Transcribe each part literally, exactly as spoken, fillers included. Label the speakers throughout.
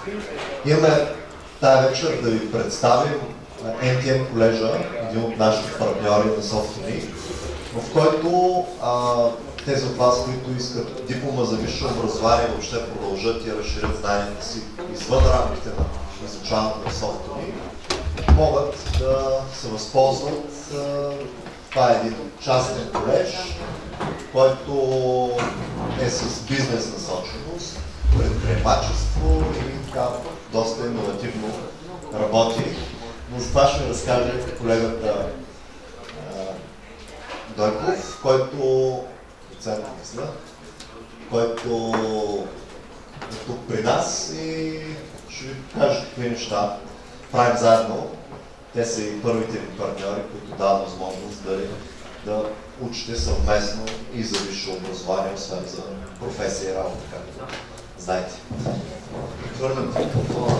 Speaker 1: Имаме тази вечер да ви представим Ен Ти Ем колежа, един от нашите партньори на SoftUni, в който а, тези от вас, които искат диплома за висше образование, въобще продължат и разширят знанията си извън рамките на изучаването на SoftUni, могат да се възползват. Това е един частен колеж, който е с бизнес насоченост, предприемачество и така доста иновативно работи. Но за това ще ми разкаже колегата Дойков, който доцент, мисля, който е тук при нас и ще ви покажа какви неща правим заедно. Те са и първите ми партньори, които дават възможност да, да учите съвместно и за висше образование, освен за професия и работа, както знаете. Върнем към това.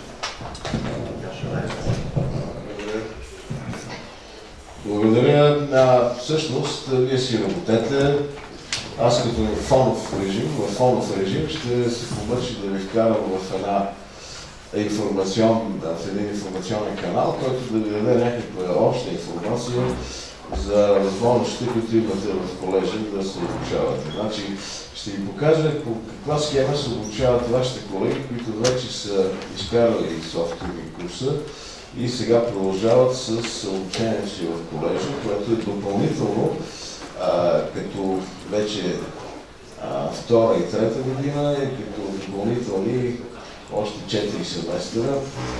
Speaker 2: Благодаря. А, всъщност, вие си работете. Аз като фонов режим, в фонов режим ще се помъчи да ви вкарам в една информацион, в един информационен канал, който да ви даде някаква обща информация за възможностите, които имате в колежа да се обучавате. Значи, ще ви покажа по каква схема се обучават вашите колеги, които вече са изкарали SoftUni курса и сега продължават с обучението си в колежа, което е допълнително, а, като вече а, втора и трета година, и като допълнителни още четири семестра.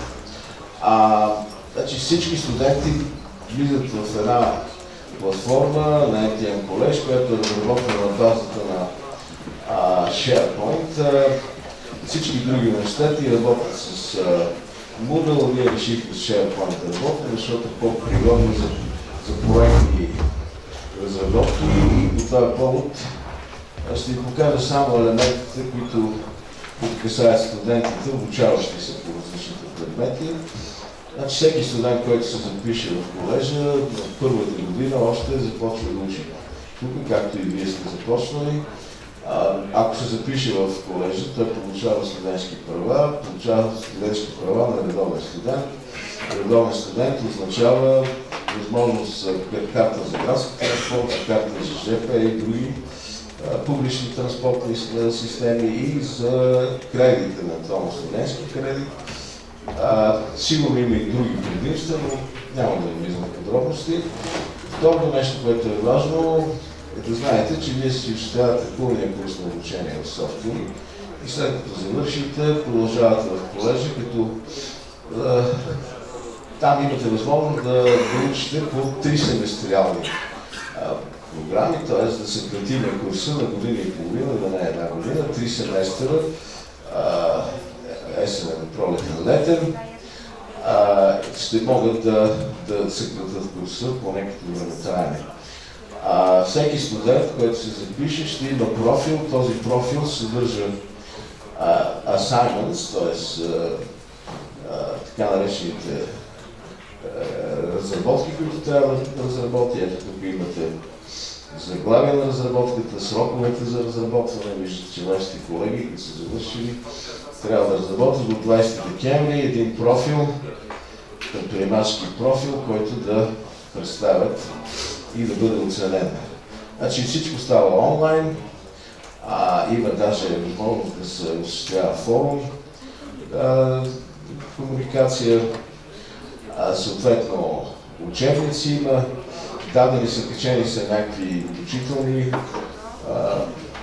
Speaker 2: А, значи всички студенти влизат в една платформа на Ен Ти Ем колеж, която е разработена на базата на а, SharePoint. А, всички други университети работят с а, Moodle, ние решихме с SharePoint да работим, защото е по-пригодно за, за проектни разработки и по това повод ще ви покажа само елементите, които които касаят студентите, обучаващи се по различните предмети. Значи всеки студент, който се запише в колежа, в първата година още започва да учи тук, както и вие сте започнали. А, ако се запише в колежа, той получава студентски права, получава студентски права на редовен студент. Редовен студент означава възможност за карта за градски транспорт, карта за ЖП и други публични транспортни системи и за кредит, евентуално студентски кредит. А, сигурно има и други предимства, но няма да влизам в подробности. Второто нещо, което е важно, е да знаете, че вие си осъществявате пълния курс на обучение в SoftUni и след като завършите, продължавате в колежа, като а, там имате възможност да, да учите по три семестриални програми, т.е. да се кратиме курса на година и половина, да не е една година, три семестра, есенен, пролетен, летен, а, ще могат да, да съкратят курса по някакво времетраене. Всеки студент, който се запише, ще има профил. Този профил съдържа а, assignments, т.е. така наречените разработки, които трябва да разработи. Ето тук имате заглавие на разработката, сроковете за разработване. Виждате, че вашите колеги, които са завършили, трябва да разработят до двайсети декември един профил, предприемачески профил, който да представят и да бъде оценен. Значи всичко става онлайн, а, има даже възможност да се осъществява форум, а, комуникация, а, съответно учебници има, дадени са, качени са някакви обучителни а,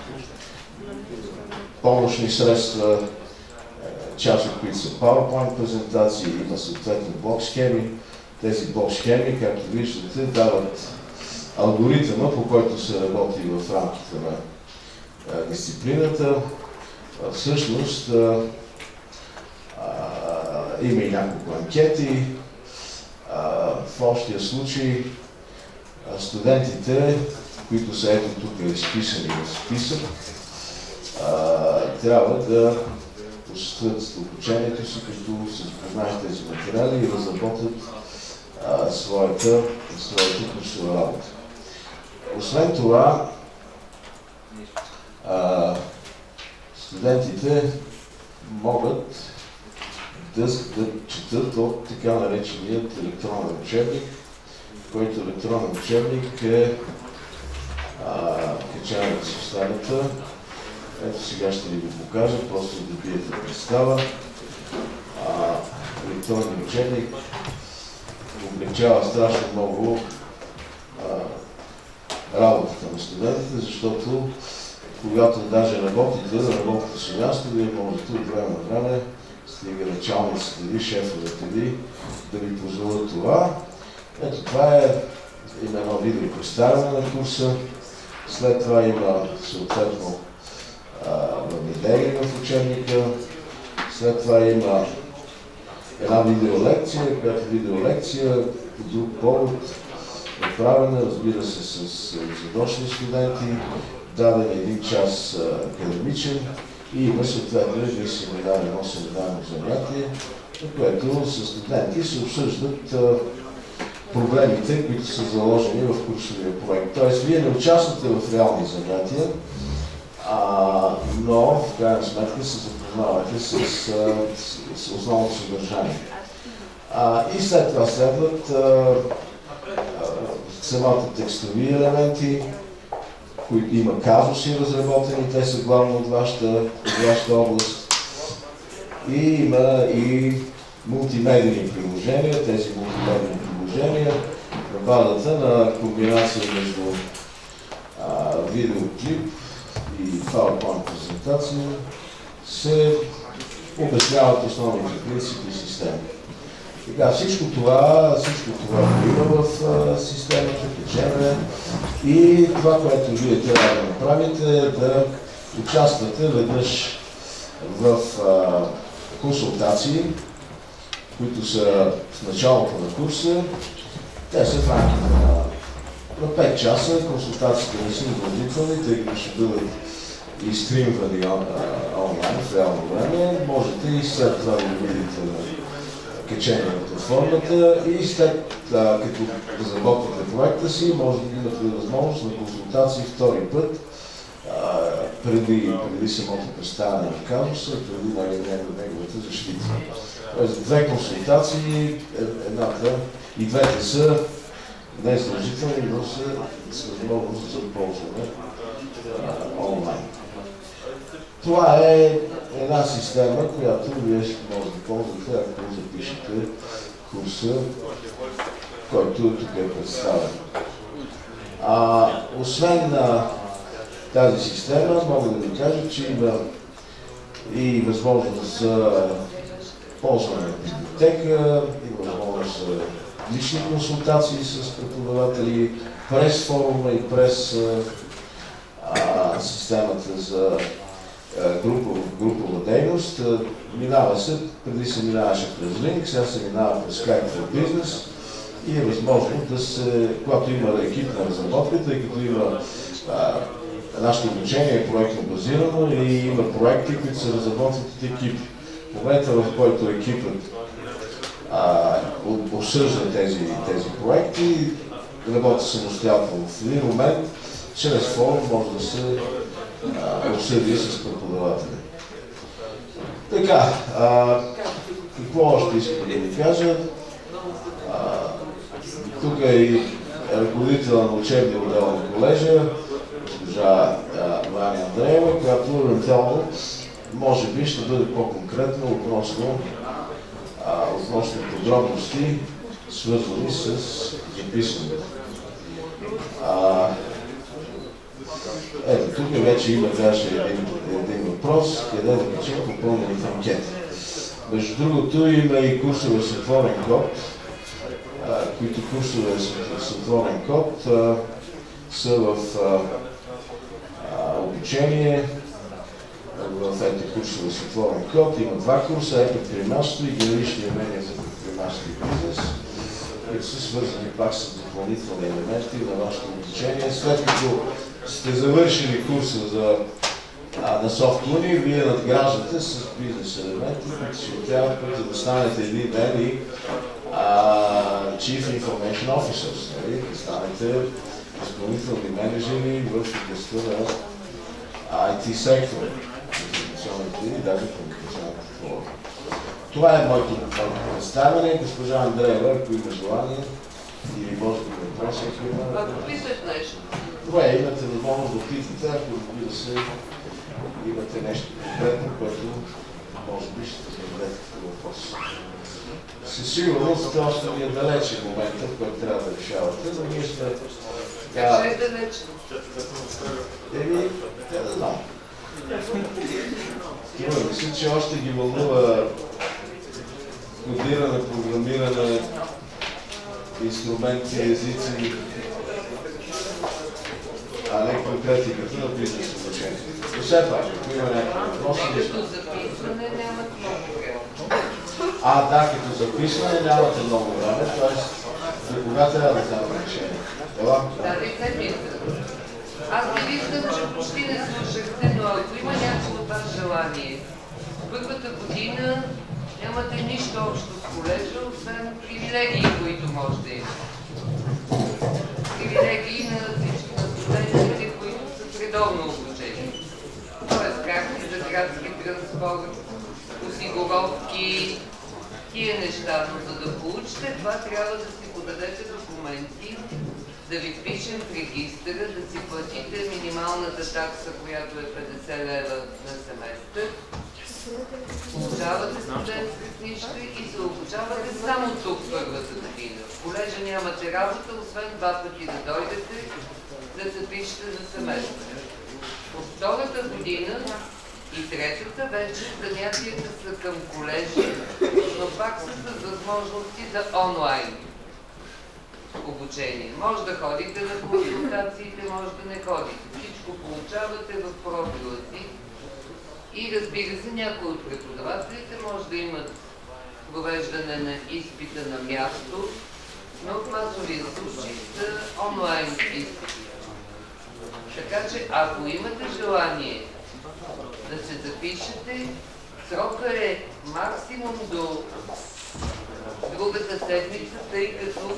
Speaker 2: помощни средства, част от които са PowerPoint презентации, има съответно блок схеми. Тези блок схеми, както виждате, дават алгоритъма, по който се работи в рамките на а, дисциплината. А, всъщност а, а, има и няколко анкети. А, в общия случай а, студентите, които са ето тук изписани в списък, а, трябва да посетят обучението си, като се запознаят тези материали и разработят а, своята, своята курсова работа. Освен това, а, студентите могат да, да четат от така нареченият електронен учебник, който електронен учебник е качаване в системата. Ето сега ще ви го покажа, просто да биете представа. А, електронен учебник облегчава страшно много а, работата на студентите, защото когато даже работите, да работите с място, вие можете от време на време, стига началниците ви, шефовете ви, да ви позволят това. Ето това е, има едно видео представяне на курса, след това има съответно наблюдение в учебника, след това има една видеолекция, която видеолекция по друг повод направена, разбира се, с задочни студенти, даден един час академичен и има съответно един семинар, едно семинарно занятие, на което с студенти се обсъждат проблемите, които са заложени в курсовия проект. Тоест, вие не участвате в реални занятия, а, но в крайна сметка се запознавате с, с, с основното съдържание. А, и след това следват а, а, самата текстови елементи, които има казуси разработени, те са главно от вашата, от вашата област. И има и мултимедийни приложения, тези мултимедийни приложения на базата на комбинация между а, видеоклип и PowerPoint презентация се обясняват основните принципи и системи. Така, всичко това, всичко това има в а, системата, качене и това, което вие трябва да направите е да участвате веднъж в а, консултации, които са в началото на курса. Те са в рамките на, на пет часа. Консултациите не са задължителни, тъй като ще бъдат изстримвани онлайн в реално време. Можете и след това да видите на качение на платформата и след а, като разработвате проекта си, може да имате възможност на консултации втори път, а, преди, преди самото представяне на казуса, преди неговата защита. Тоест, две консултации, едната и двете са не задължителни, но са с възможност за ползване а, онлайн. Това е една система, която вие може да ползвате, ако запишете курса, който тук е представен. А, освен на тази система, мога да ви кажа, че има и възможност за ползване на библиотека, има възможност за лични консултации с преподаватели, през форума и през а, системата за групова, групова дейност. Минава се, преди се минаваше през Link, сега се минава през Skype for Business и е възможно да се, когато има екип на разработка, тъй като има а, нашето обучение е проектно базирано и има проекти, които се разработват от екипи. В момента, в който екипът а, обсъжда тези, тези проекти, работи самостоятелно. В един момент, чрез форум може да се а, обсъди с преподавателя. Така, а, какво още искам да ви кажа? А, тук е и ръководител на учебния отдел на колежа, госпожа Ваня Андреева, която евентуално може би ще бъде по-конкретно относно, а, относно подробности, свързани с записването. А, ето, тук вече има даже един, един въпрос, къде да качим попълнените анкети. Между другото има и курсове с отворен код, а, които курсове с, с отворен код а, са в а, а, обучение, в ето курсове с отворен код. Има два курса, е-предприемачество и генерични умения за предприемачество и бизнес, които са свързани пак с допълнителни елементи на вашето обучение. След като сте завършили курса за, а, на SoftUni, вие надграждате с бизнес елементи, които ще трябва за да станете един ден и а, Chief Information Officers, нали? Да станете изпълнителни менеджери в областта на ай ти сектора, информационните и даже комуникационните технологии. Това е моето представяне. Госпожа Андреева, ако има желание, или може да ме въпроси, ако има...
Speaker 3: Ако писат нещо.
Speaker 2: Добре, имате възможност да питате, ако разбира се имате нещо конкретно, което може би ще зададете като въпрос. Със сигурност още ви е далече в момента, в който трябва да решавате, но ние ще...
Speaker 3: Как ще е далече?
Speaker 2: Еми, те да знам. Но мисля, че още ги вълнува кодиране, програмиране, инструменти, езици, а не конкретиката на бизнес обучение. Но все пак, ако има някакви въпроси...
Speaker 3: Като записване нямат много време.
Speaker 2: А, да, като записване нямате много време, т.е. за кога трябва да вземем решение? Ела?
Speaker 3: Тази седмица. Аз не виждам, че почти не слушахте, но ако има някакво от вас желание, първата година нямате нищо общо с колежа, освен привилегии, които може да имате. Привилегии на всички на студентите, които са в редовно обучение. Тоест карти за градски транспорт, осигуровки, тия неща, но за да получите това, трябва да си подадете документи, да ви впишем в регистъра, да си платите минималната такса, която е петдесет лева на семестър. Получавате студентска книжка и се обучавате само тук първата година. В колежа нямате работа, освен два пъти да дойдете, да се пишете за семестър. От втората година и третата вече занятията са към колежи, но пак са с възможности за онлайн обучение. Може да ходите на консултациите, може да не ходите. Всичко получавате в профила си. И разбира се, някои от преподавателите може да имат провеждане на изпита на място, но в масовия случай са онлайн изпити. Така че, ако имате желание да се запишете, срока е максимум до другата седмица, тъй като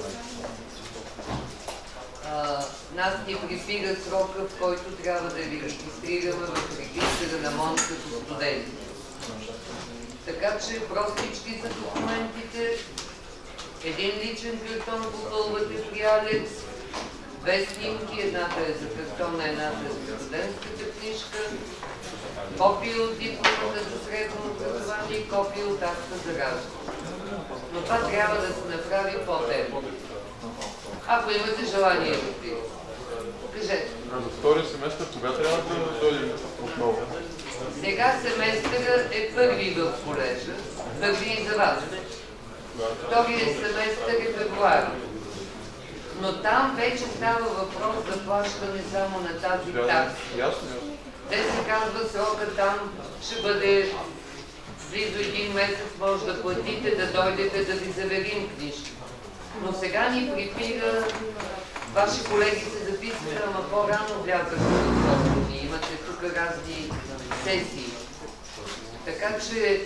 Speaker 3: а, нас ни припира срока, в който трябва да ви регистрираме в регистъра на МОН като студенти. Така че простички са документите, един личен картон попълвате при Алекс, две снимки, едната е за картона, едната е за студентската книжка, копия от дипломата за средно образование и копия от акта за раждане. Но това трябва да се направи по-темно. Ако имате желание да ви. Кажете.
Speaker 4: За втори семестър кога трябва да дойдем отново?
Speaker 3: Сега семестъра е първи в колежа, първи и за вас. Вторият семестър е февруари. Но там вече става въпрос за плащане само на тази такса. Те се казва, срока там ще бъде близо един месец, може да платите, да дойдете да ви заверим книжки. Но сега ни припира, ваши колеги се записаха, ама по-рано влязаха в собствени, имате тук разни сесии. Така че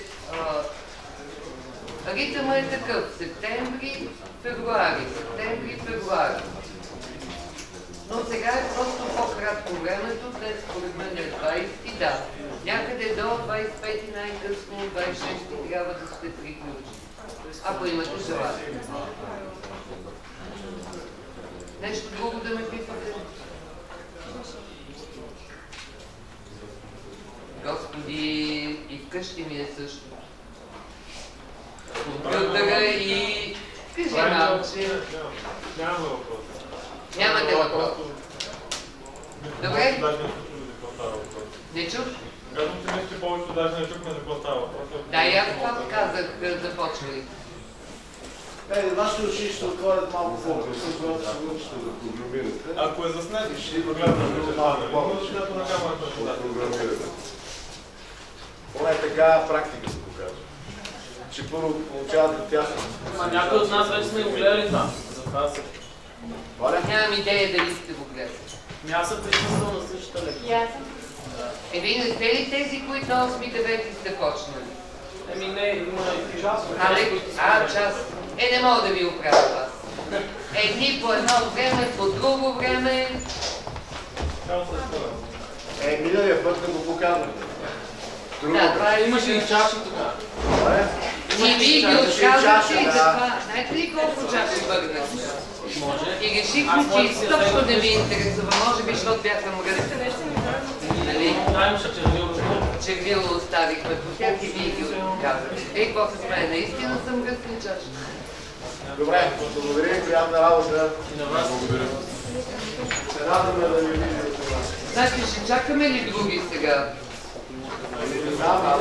Speaker 3: а, ритъмът е такъв, септември, февруари, септември, февруари. Но сега е просто по-кратко времето, днес според мен е двайсети, да. Някъде до двайсет и пети най-късно, двайсет и шести трябва да сте приключили. Ако имате желание. Нещо друго да ме питате? Господи, и вкъщи ми е също. Компютъра и... Кажи малче.
Speaker 4: Няма въпрос.
Speaker 3: Нямате въпрос. Добре? Не чух?
Speaker 4: Казвам, че нещо повече даже не чухме за какво става въпрос.
Speaker 3: Да, и аз това казах, започвали.
Speaker 2: Е, вашите очи ще отворят малко по-късно, когато ще научите да програмирате.
Speaker 4: Ако е заснет,
Speaker 2: ще програмирате малко повече.
Speaker 4: да
Speaker 2: програмирате. Поне така практиката го казва. Че първо получавате тясно.
Speaker 5: Ама някой от нас вече сме го гледали там. Затова се...
Speaker 3: Нямам идея дали сте го гледали.
Speaker 5: Аз съм присъствал на същата лекция.
Speaker 3: Е, вие не сте ли тези, които на осми девети сте почнали?
Speaker 5: Еми не, има и час.
Speaker 3: А, час. Е, не мога да ви оправя вас. Едни по едно време, по друго време.
Speaker 2: Е, миналия път да го показвате.
Speaker 3: Да, това е...
Speaker 5: Имаше и чаши тогава.
Speaker 3: Ти вие ги отказахте и затова. Знаете ли колко чаши бърнах? И решихме, че изобщо не ви интересува. Може би, защото бяха мръсни. Нали? Червило оставихме по тях и вие ги отказахте. Ей, какво се смее? Наистина съм мръсни чаши.
Speaker 6: Добре, благодаря и приятна работа.
Speaker 5: И на вас.
Speaker 4: Благодаря.
Speaker 6: Се радваме да ви видим това.
Speaker 3: Значи, ще чакаме ли други сега?
Speaker 6: Да, да.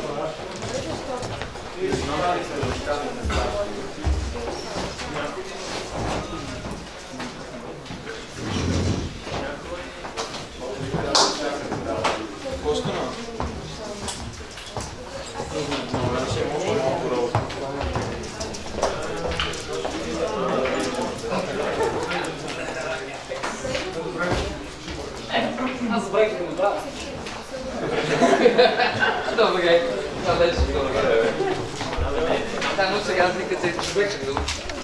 Speaker 5: Аз забравих да го направя.
Speaker 3: Добре, това беше добре. Само сега си като е човек.